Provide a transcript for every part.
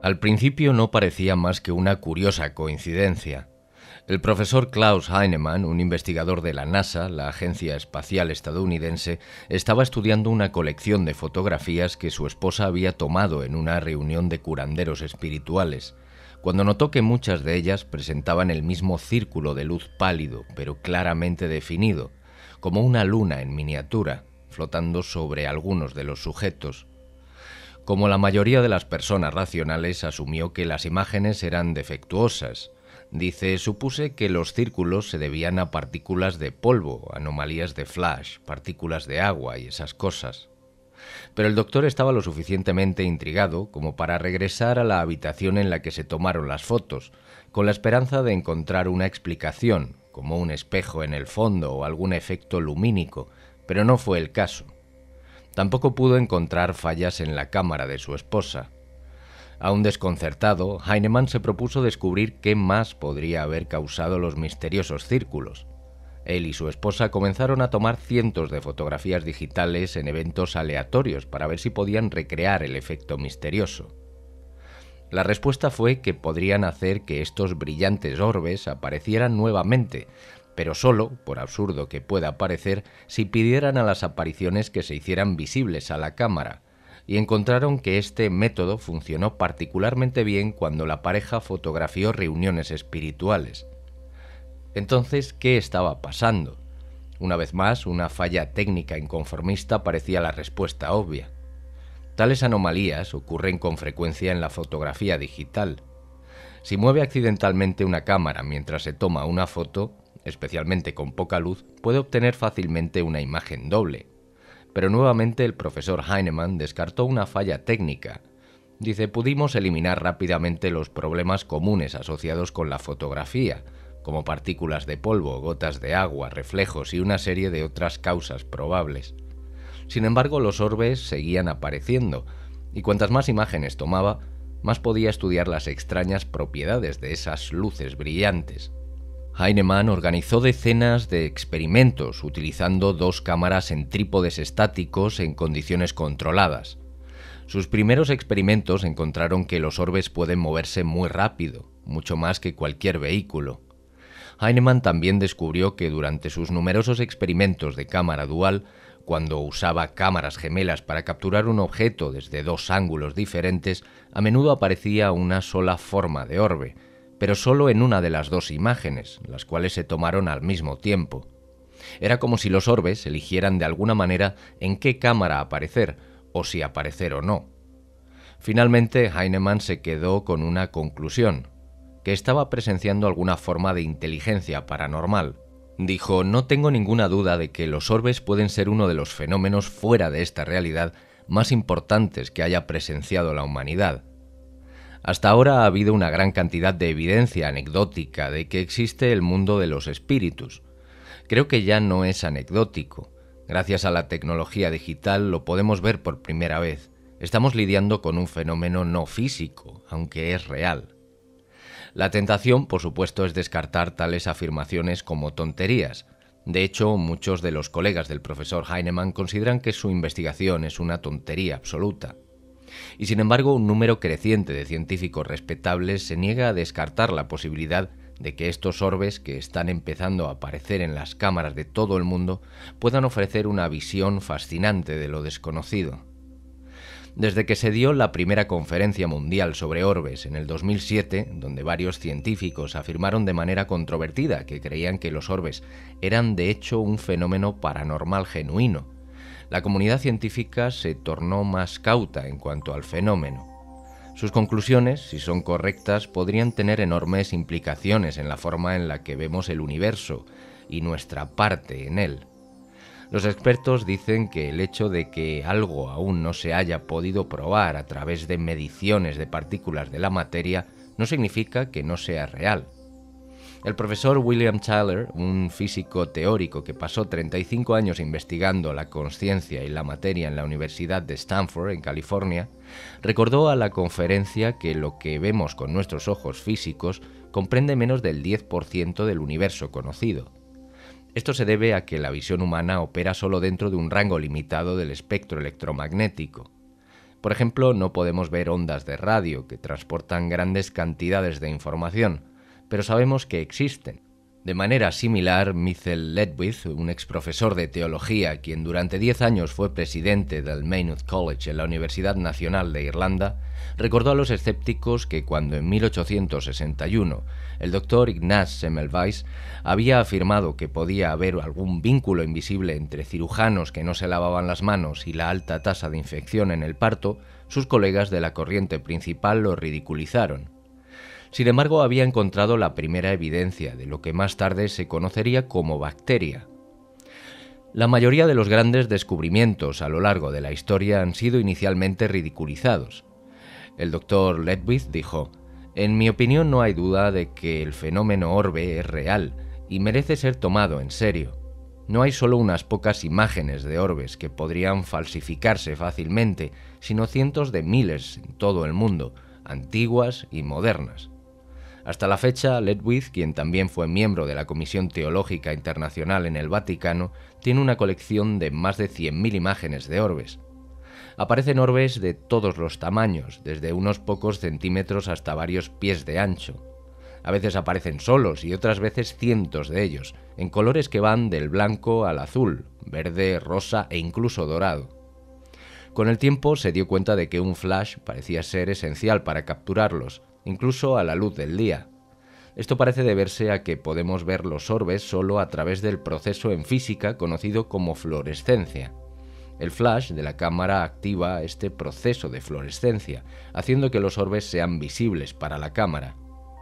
Al principio no parecía más que una curiosa coincidencia. El profesor Klaus Heinemann, un investigador de la NASA, la Agencia Espacial Estadounidense, estaba estudiando una colección de fotografías que su esposa había tomado en una reunión de curanderos espirituales, cuando notó que muchas de ellas presentaban el mismo círculo de luz pálido, pero claramente definido, como una luna en miniatura, flotando sobre algunos de los sujetos. Como la mayoría de las personas racionales, asumió que las imágenes eran defectuosas. Dice, supuse que los círculos se debían a partículas de polvo, anomalías de flash, partículas de agua y esas cosas. Pero el doctor estaba lo suficientemente intrigado como para regresar a la habitación en la que se tomaron las fotos, con la esperanza de encontrar una explicación, como un espejo en el fondo o algún efecto lumínico, pero no fue el caso. Tampoco pudo encontrar fallas en la cámara de su esposa. Aún desconcertado, Heinemann se propuso descubrir qué más podría haber causado los misteriosos círculos. Él y su esposa comenzaron a tomar cientos de fotografías digitales en eventos aleatorios para ver si podían recrear el efecto misterioso. La respuesta fue que podrían hacer que estos brillantes orbes aparecieran nuevamente, pero solo, por absurdo que pueda parecer, si pidieran a las apariciones que se hicieran visibles a la cámara, y encontraron que este método funcionó particularmente bien cuando la pareja fotografió reuniones espirituales. Entonces, ¿qué estaba pasando? Una vez más, una falla técnica inconformista parecía la respuesta obvia. Tales anomalías ocurren con frecuencia en la fotografía digital. Si mueve accidentalmente una cámara mientras se toma una foto, especialmente con poca luz, puede obtener fácilmente una imagen doble. Pero nuevamente el profesor Heinemann descartó una falla técnica. Dice, pudimos eliminar rápidamente los problemas comunes asociados con la fotografía, como partículas de polvo, gotas de agua, reflejos y una serie de otras causas probables. Sin embargo, los orbes seguían apareciendo, y cuantas más imágenes tomaba, más podía estudiar las extrañas propiedades de esas luces brillantes. Heinemann organizó decenas de experimentos utilizando 2 cámaras en trípodes estáticos en condiciones controladas. Sus primeros experimentos encontraron que los orbes pueden moverse muy rápido, mucho más que cualquier vehículo. Heinemann también descubrió que durante sus numerosos experimentos de cámara dual, cuando usaba cámaras gemelas para capturar un objeto desde 2 ángulos diferentes, a menudo aparecía una sola forma de orbe, pero solo en una de las 2 imágenes, las cuales se tomaron al mismo tiempo. Era como si los orbes eligieran de alguna manera en qué cámara aparecer, o si aparecer o no. Finalmente, Heinemann se quedó con una conclusión, que estaba presenciando alguna forma de inteligencia paranormal. Dijo, no tengo ninguna duda de que los orbes pueden ser uno de los fenómenos fuera de esta realidad más importantes que haya presenciado la humanidad. Hasta ahora ha habido una gran cantidad de evidencia anecdótica de que existe el mundo de los espíritus. Creo que ya no es anecdótico. Gracias a la tecnología digital lo podemos ver por primera vez. Estamos lidiando con un fenómeno no físico, aunque es real. La tentación, por supuesto, es descartar tales afirmaciones como tonterías. De hecho, muchos de los colegas del profesor Heinemann consideran que su investigación es una tontería absoluta. Y sin embargo, un número creciente de científicos respetables se niega a descartar la posibilidad de que estos orbes que están empezando a aparecer en las cámaras de todo el mundo puedan ofrecer una visión fascinante de lo desconocido. Desde que se dio la primera conferencia mundial sobre orbes en el 2007, donde varios científicos afirmaron de manera controvertida que creían que los orbes eran de hecho un fenómeno paranormal genuino, la comunidad científica se tornó más cauta en cuanto al fenómeno. Sus conclusiones, si son correctas, podrían tener enormes implicaciones en la forma en la que vemos el universo y nuestra parte en él. Los expertos dicen que el hecho de que algo aún no se haya podido probar a través de mediciones de partículas de la materia no significa que no sea real. El profesor William Tyler, un físico teórico que pasó 35 años investigando la consciencia y la materia en la Universidad de Stanford, en California, recordó a la conferencia que lo que vemos con nuestros ojos físicos comprende menos del 10% del universo conocido. Esto se debe a que la visión humana opera solo dentro de un rango limitado del espectro electromagnético. Por ejemplo, no podemos ver ondas de radio que transportan grandes cantidades de información, pero sabemos que existen. De manera similar, Michael Ledwith, un exprofesor de teología, quien durante 10 años fue presidente del Maynooth College en la Universidad Nacional de Irlanda, recordó a los escépticos que cuando en 1861 el doctor Ignaz Semmelweis había afirmado que podía haber algún vínculo invisible entre cirujanos que no se lavaban las manos y la alta tasa de infección en el parto, sus colegas de la corriente principal lo ridiculizaron. Sin embargo, había encontrado la primera evidencia de lo que más tarde se conocería como bacteria. La mayoría de los grandes descubrimientos a lo largo de la historia han sido inicialmente ridiculizados. El doctor Ledwith dijo: «En mi opinión no hay duda de que el fenómeno orbe es real y merece ser tomado en serio. No hay solo unas pocas imágenes de orbes que podrían falsificarse fácilmente, sino cientos de miles en todo el mundo, antiguas y modernas». Hasta la fecha, Ledwith, quien también fue miembro de la Comisión Teológica Internacional en el Vaticano, tiene una colección de más de 100.000 imágenes de orbes. Aparecen orbes de todos los tamaños, desde unos pocos centímetros hasta varios pies de ancho. A veces aparecen solos y otras veces cientos de ellos, en colores que van del blanco al azul, verde, rosa e incluso dorado. Con el tiempo se dio cuenta de que un flash parecía ser esencial para capturarlos, incluso a la luz del día. Esto parece deberse a que podemos ver los orbes solo a través del proceso en física conocido como fluorescencia. El flash de la cámara activa este proceso de fluorescencia, haciendo que los orbes sean visibles para la cámara.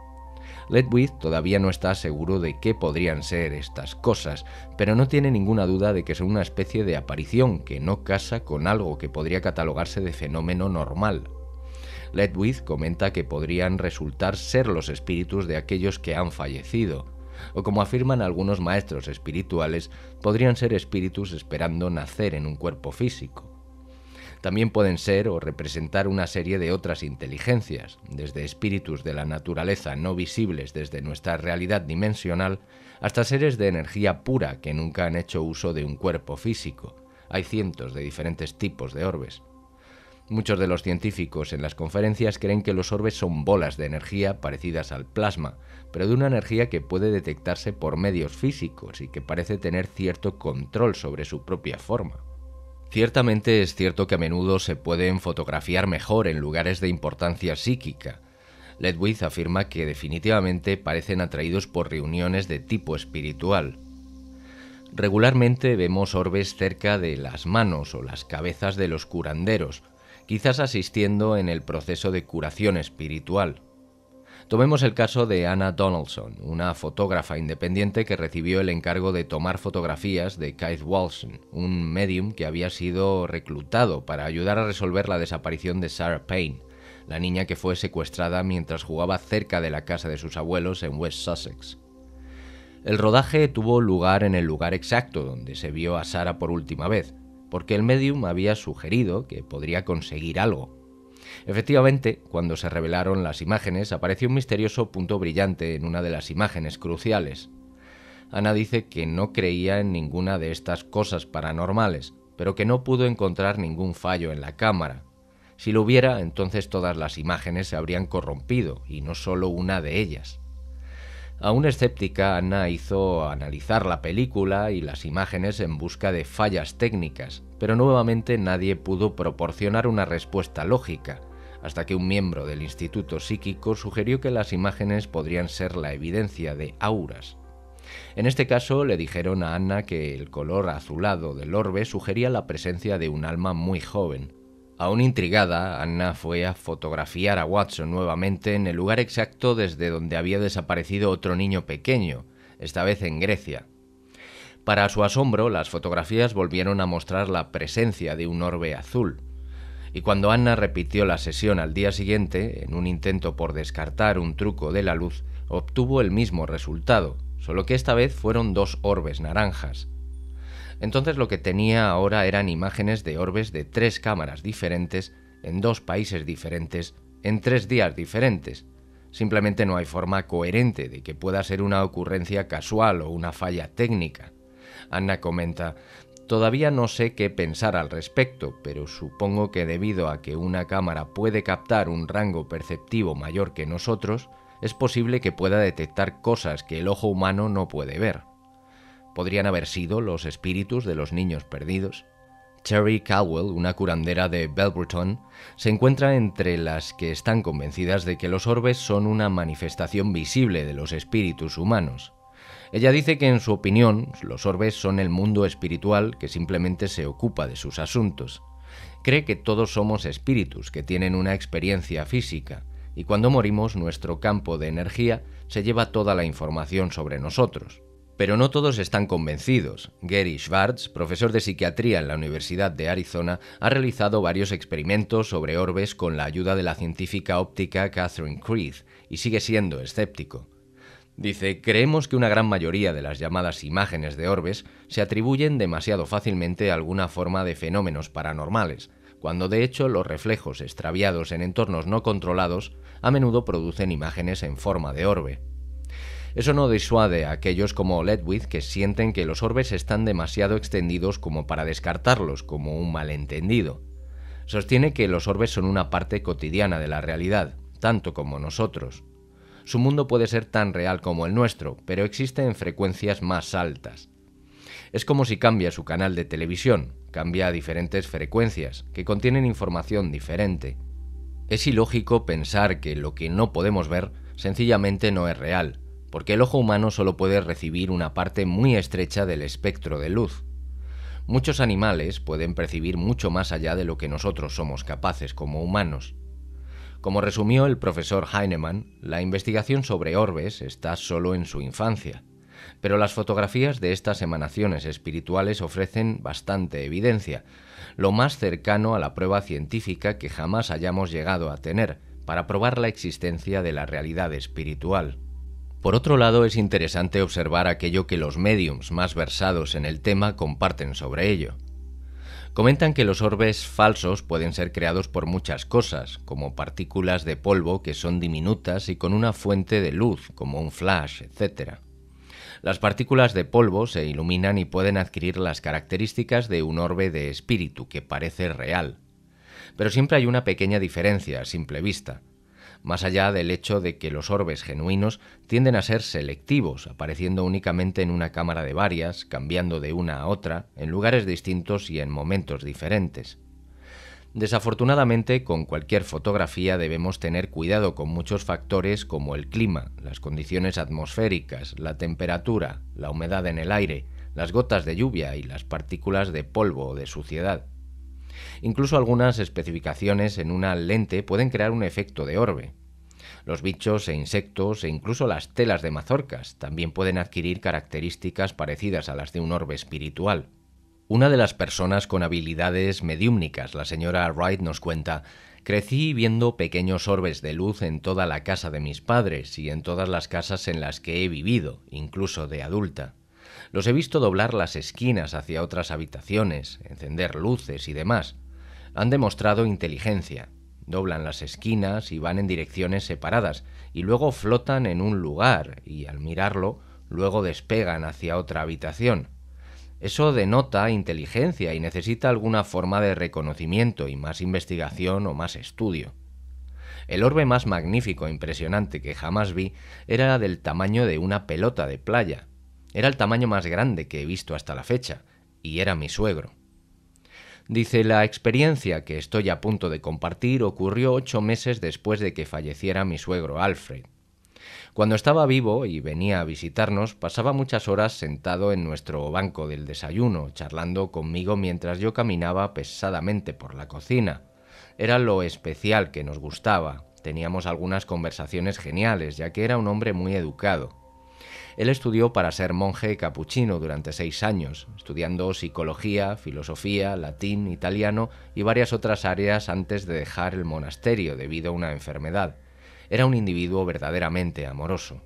Ledwith todavía no está seguro de qué podrían ser estas cosas, pero no tiene ninguna duda de que son una especie de aparición que no casa con algo que podría catalogarse de fenómeno normal. Ledwith comenta que podrían resultar ser los espíritus de aquellos que han fallecido, o como afirman algunos maestros espirituales, podrían ser espíritus esperando nacer en un cuerpo físico. También pueden ser o representar una serie de otras inteligencias, desde espíritus de la naturaleza no visibles desde nuestra realidad dimensional, hasta seres de energía pura que nunca han hecho uso de un cuerpo físico. Hay cientos de diferentes tipos de orbes. Muchos de los científicos en las conferencias creen que los orbes son bolas de energía parecidas al plasma, pero de una energía que puede detectarse por medios físicos y que parece tener cierto control sobre su propia forma. Ciertamente es cierto que a menudo se pueden fotografiar mejor en lugares de importancia psíquica. Ledwith afirma que definitivamente parecen atraídos por reuniones de tipo espiritual. Regularmente vemos orbes cerca de las manos o las cabezas de los curanderos, quizás asistiendo en el proceso de curación espiritual. Tomemos el caso de Anna Donaldson, una fotógrafa independiente que recibió el encargo de tomar fotografías de Keith Walson, un medium que había sido reclutado para ayudar a resolver la desaparición de Sarah Payne, la niña que fue secuestrada mientras jugaba cerca de la casa de sus abuelos en West Sussex. El rodaje tuvo lugar en el lugar exacto donde se vio a Sarah por última vez, porque el medium había sugerido que podría conseguir algo. Efectivamente, cuando se revelaron las imágenes, apareció un misterioso punto brillante en una de las imágenes cruciales. Anna dice que no creía en ninguna de estas cosas paranormales, pero que no pudo encontrar ningún fallo en la cámara. Si lo hubiera, entonces todas las imágenes se habrían corrompido, y no solo una de ellas. Aún escéptica, Anna hizo analizar la película y las imágenes en busca de fallas técnicas, pero nuevamente nadie pudo proporcionar una respuesta lógica, hasta que un miembro del Instituto Psíquico sugirió que las imágenes podrían ser la evidencia de auras. En este caso, le dijeron a Anna que el color azulado del orbe sugería la presencia de un alma muy joven. Aún intrigada, Anna fue a fotografiar a Watson nuevamente en el lugar exacto desde donde había desaparecido otro niño pequeño, esta vez en Grecia. Para su asombro, las fotografías volvieron a mostrar la presencia de un orbe azul. Y cuando Anna repitió la sesión al día siguiente, en un intento por descartar un truco de la luz, obtuvo el mismo resultado, solo que esta vez fueron 2 orbes naranjas. Entonces lo que tenía ahora eran imágenes de orbes de 3 cámaras diferentes, en 2 países diferentes, en 3 días diferentes. Simplemente no hay forma coherente de que pueda ser una ocurrencia casual o una falla técnica. Anna comenta: Todavía no sé qué pensar al respecto, pero supongo que debido a que una cámara puede captar un rango perceptivo mayor que nosotros, es posible que pueda detectar cosas que el ojo humano no puede ver. ¿Podrían haber sido los espíritus de los niños perdidos? Cherry Caldwell, una curandera de Belverton, se encuentra entre las que están convencidas de que los orbes son una manifestación visible de los espíritus humanos. Ella dice que, en su opinión, los orbes son el mundo espiritual que simplemente se ocupa de sus asuntos. Cree que todos somos espíritus que tienen una experiencia física, y cuando morimos nuestro campo de energía se lleva toda la información sobre nosotros. Pero no todos están convencidos. Gary Schwartz, profesor de psiquiatría en la Universidad de Arizona, ha realizado varios experimentos sobre orbes con la ayuda de la científica óptica Catherine Creed, y sigue siendo escéptico. Dice: creemos que una gran mayoría de las llamadas imágenes de orbes se atribuyen demasiado fácilmente a alguna forma de fenómenos paranormales, cuando de hecho los reflejos extraviados en entornos no controlados a menudo producen imágenes en forma de orbe. Eso no disuade a aquellos como Ledwith, que sienten que los orbes están demasiado extendidos como para descartarlos como un malentendido. Sostiene que los orbes son una parte cotidiana de la realidad, tanto como nosotros. Su mundo puede ser tan real como el nuestro, pero existe en frecuencias más altas. Es como si cambia su canal de televisión, cambia a diferentes frecuencias, que contienen información diferente. Es ilógico pensar que lo que no podemos ver sencillamente no es real, porque el ojo humano solo puede recibir una parte muy estrecha del espectro de luz. Muchos animales pueden percibir mucho más allá de lo que nosotros somos capaces como humanos. Como resumió el profesor Heinemann, la investigación sobre orbes está solo en su infancia, pero las fotografías de estas emanaciones espirituales ofrecen bastante evidencia, lo más cercano a la prueba científica que jamás hayamos llegado a tener, para probar la existencia de la realidad espiritual. Por otro lado, es interesante observar aquello que los médiums más versados en el tema comparten sobre ello. Comentan que los orbes falsos pueden ser creados por muchas cosas, como partículas de polvo que son diminutas y con una fuente de luz, como un flash, etc. Las partículas de polvo se iluminan y pueden adquirir las características de un orbe de espíritu que parece real. Pero siempre hay una pequeña diferencia a simple vista. Más allá del hecho de que los orbes genuinos tienden a ser selectivos, apareciendo únicamente en una cámara de varias, cambiando de una a otra, en lugares distintos y en momentos diferentes. Desafortunadamente, con cualquier fotografía debemos tener cuidado con muchos factores como el clima, las condiciones atmosféricas, la temperatura, la humedad en el aire, las gotas de lluvia y las partículas de polvo o de suciedad. Incluso algunas especificaciones en una lente pueden crear un efecto de orbe. Los bichos e insectos e incluso las telas de mazorcas también pueden adquirir características parecidas a las de un orbe espiritual. Una de las personas con habilidades mediúmnicas, la señora Wright, nos cuenta: crecí viendo pequeños orbes de luz en toda la casa de mis padres y en todas las casas en las que he vivido, incluso de adulta. Los he visto doblar las esquinas hacia otras habitaciones, encender luces y demás. Han demostrado inteligencia. Doblan las esquinas y van en direcciones separadas, y luego flotan en un lugar, y al mirarlo, luego despegan hacia otra habitación. Eso denota inteligencia y necesita alguna forma de reconocimiento y más investigación o más estudio. El orbe más magnífico e impresionante que jamás vi era del tamaño de una pelota de playa. Era el tamaño más grande que he visto hasta la fecha, y era mi suegro. Dice: la experiencia que estoy a punto de compartir ocurrió 8 meses después de que falleciera mi suegro Alfred. Cuando estaba vivo y venía a visitarnos, pasaba muchas horas sentado en nuestro banco del desayuno, charlando conmigo mientras yo caminaba pesadamente por la cocina. Era lo especial que nos gustaba. Teníamos algunas conversaciones geniales, ya que era un hombre muy educado. Él estudió para ser monje capuchino durante 6 años, estudiando psicología, filosofía, latín, italiano y varias otras áreas antes de dejar el monasterio debido a una enfermedad. Era un individuo verdaderamente amoroso.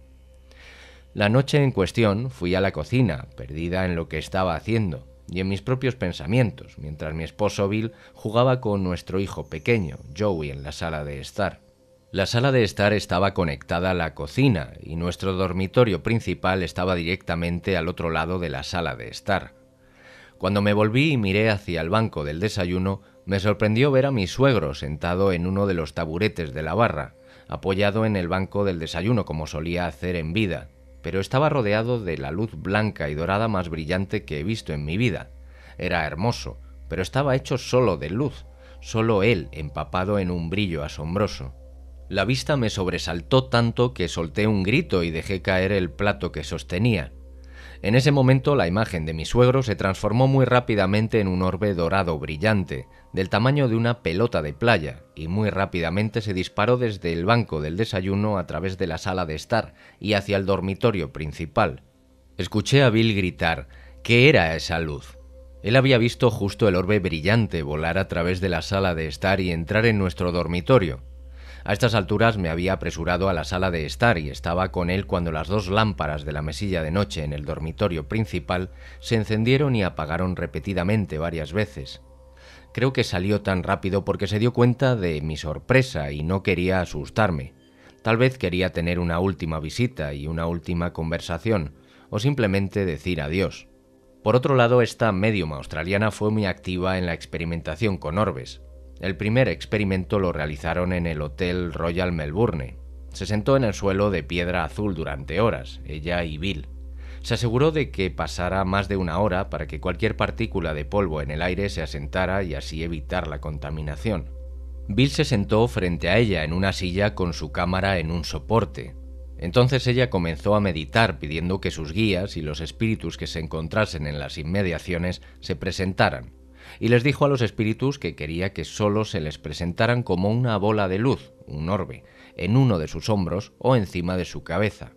La noche en cuestión fui a la cocina, perdida en lo que estaba haciendo y en mis propios pensamientos, mientras mi esposo Bill jugaba con nuestro hijo pequeño, Joey, en la sala de estar. La sala de estar estaba conectada a la cocina y nuestro dormitorio principal estaba directamente al otro lado de la sala de estar. Cuando me volví y miré hacia el banco del desayuno, me sorprendió ver a mi suegro sentado en uno de los taburetes de la barra, apoyado en el banco del desayuno como solía hacer en vida, pero estaba rodeado de la luz blanca y dorada más brillante que he visto en mi vida. Era hermoso, pero estaba hecho solo de luz, solo él empapado en un brillo asombroso. La vista me sobresaltó tanto que solté un grito y dejé caer el plato que sostenía. En ese momento la imagen de mi suegro se transformó muy rápidamente en un orbe dorado brillante, del tamaño de una pelota de playa, y muy rápidamente se disparó desde el banco del desayuno a través de la sala de estar y hacia el dormitorio principal. Escuché a Bill gritar: ¿qué era esa luz? Él había visto justo el orbe brillante volar a través de la sala de estar y entrar en nuestro dormitorio. A estas alturas me había apresurado a la sala de estar y estaba con él cuando las 2 lámparas de la mesilla de noche en el dormitorio principal se encendieron y apagaron repetidamente varias veces. Creo que salió tan rápido porque se dio cuenta de mi sorpresa y no quería asustarme. Tal vez quería tener una última visita y una última conversación, o simplemente decir adiós. Por otro lado, esta médium australiana fue muy activa en la experimentación con orbes. El primer experimento lo realizaron en el Hotel Royal Melbourne. Se sentó en el suelo de piedra azul durante horas, ella y Bill. Se aseguró de que pasara más de 1 hora para que cualquier partícula de polvo en el aire se asentara y así evitar la contaminación. Bill se sentó frente a ella en una silla con su cámara en un soporte. Entonces ella comenzó a meditar pidiendo que sus guías y los espíritus que se encontrasen en las inmediaciones se presentaran. Y les dijo a los espíritus que quería que solo se les presentaran como una bola de luz, un orbe, en uno de sus hombros o encima de su cabeza.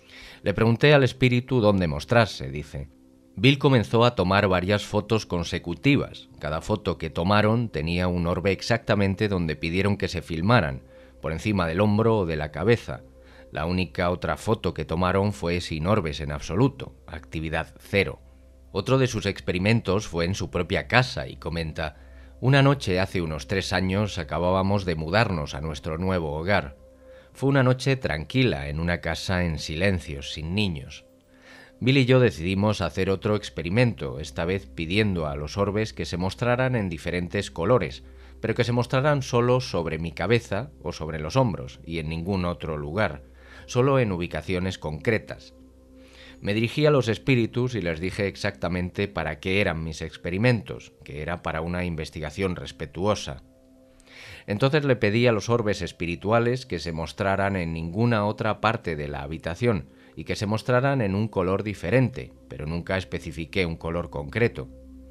Le pregunté al espíritu dónde mostrarse, dice. Bill comenzó a tomar varias fotos consecutivas. Cada foto que tomaron tenía un orbe exactamente donde pidieron que se filmaran, por encima del hombro o de la cabeza. La única otra foto que tomaron fue sin orbes en absoluto, actividad cero. Otro de sus experimentos fue en su propia casa y comenta: una noche hace unos 3 años acabábamos de mudarnos a nuestro nuevo hogar. Fue una noche tranquila en una casa en silencio, sin niños. Bill y yo decidimos hacer otro experimento, esta vez pidiendo a los orbes que se mostraran en diferentes colores, pero que se mostraran solo sobre mi cabeza o sobre los hombros y en ningún otro lugar, solo en ubicaciones concretas. Me dirigí a los espíritus y les dije exactamente para qué eran mis experimentos, que era para una investigación respetuosa. Entonces le pedí a los orbes espirituales que se mostraran en ninguna otra parte de la habitación y que se mostraran en un color diferente, pero nunca especifiqué un color concreto.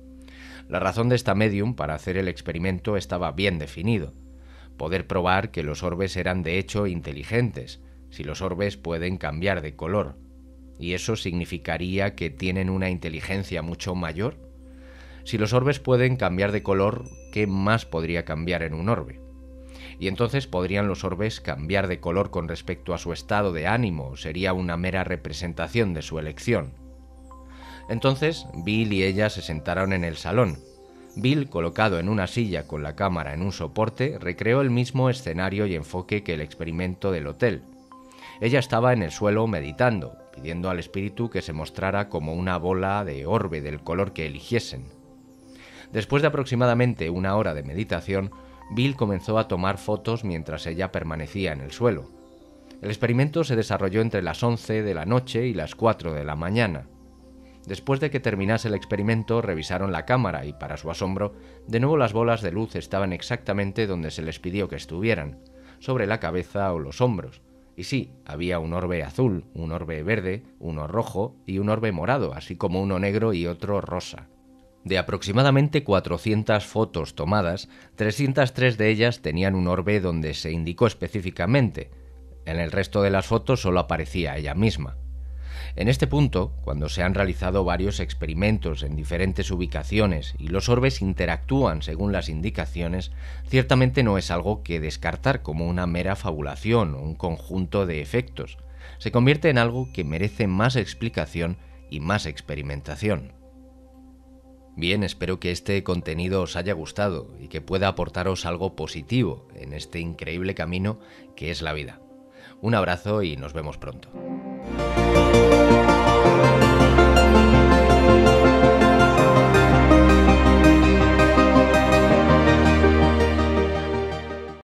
La razón de esta medium para hacer el experimento estaba bien definido: poder probar que los orbes eran de hecho inteligentes, si los orbes pueden cambiar de color. ¿Y eso significaría que tienen una inteligencia mucho mayor? Si los orbes pueden cambiar de color, ¿qué más podría cambiar en un orbe? Y entonces ¿podrían los orbes cambiar de color con respecto a su estado de ánimo o sería una mera representación de su elección? Entonces Bill y ella se sentaron en el salón. Bill, colocado en una silla con la cámara en un soporte, recreó el mismo escenario y enfoque que el experimento del hotel. Ella estaba en el suelo meditando, pidiendo al espíritu que se mostrara como una bola de orbe del color que eligiesen. Después de aproximadamente 1 hora de meditación, Bill comenzó a tomar fotos mientras ella permanecía en el suelo. El experimento se desarrolló entre las 11 de la noche y las 4 de la mañana. Después de que terminase el experimento, revisaron la cámara y, para su asombro, de nuevo las bolas de luz estaban exactamente donde se les pidió que estuvieran, sobre la cabeza o los hombros. Y sí, había un orbe azul, un orbe verde, uno rojo y un orbe morado, así como uno negro y otro rosa. De aproximadamente 400 fotos tomadas, 303 de ellas tenían un orbe donde se indicó específicamente. En el resto de las fotos solo aparecía ella misma. En este punto, cuando se han realizado varios experimentos en diferentes ubicaciones y los orbes interactúan según las indicaciones, ciertamente no es algo que descartar como una mera fabulación o un conjunto de efectos. Se convierte en algo que merece más explicación y más experimentación. Bien, espero que este contenido os haya gustado y que pueda aportaros algo positivo en este increíble camino que es la vida. Un abrazo y nos vemos pronto.